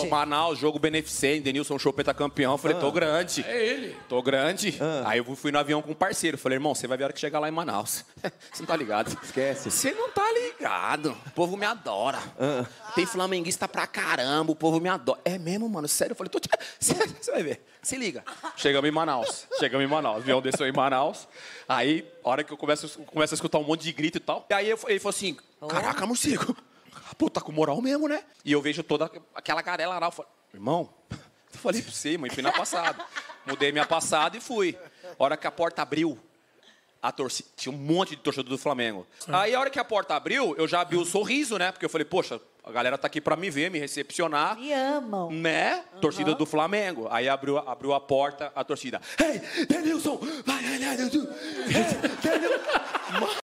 Ó, Manaus, jogo beneficente, Denilson Chopeta campeão. Falei, tô grande. É ele. Tô grande. Aí eu fui no avião com um parceiro. Falei, irmão, você vai ver a hora que chegar lá em Manaus. Você não tá ligado? Esquece. Você não tá ligado. O povo me adora. Tem flamenguista pra caramba, o povo me adora. É mesmo, mano? Sério? Eu falei, você vai ver. Se liga. Chegamos em Manaus. O avião desceu em Manaus. Aí, a hora que eu começo a escutar um monte de grito e tal. E aí ele falou assim, caraca, morcego. Pô, tá com moral mesmo, né? E eu vejo toda aquela garela lá. Eu falei, irmão, eu falei pra você, mãe, fui na passada. Mudei minha passada e fui. A hora que a porta abriu, tinha um monte de torcedor do Flamengo. Aí, a hora que a porta abriu, eu já abri o sorriso, né? Porque eu falei, poxa, a galera tá aqui pra me ver, me recepcionar. Me amam. Né? Torcida do Flamengo. Aí abriu a porta, a torcida. Ei, Denilson! Vai, Denilson!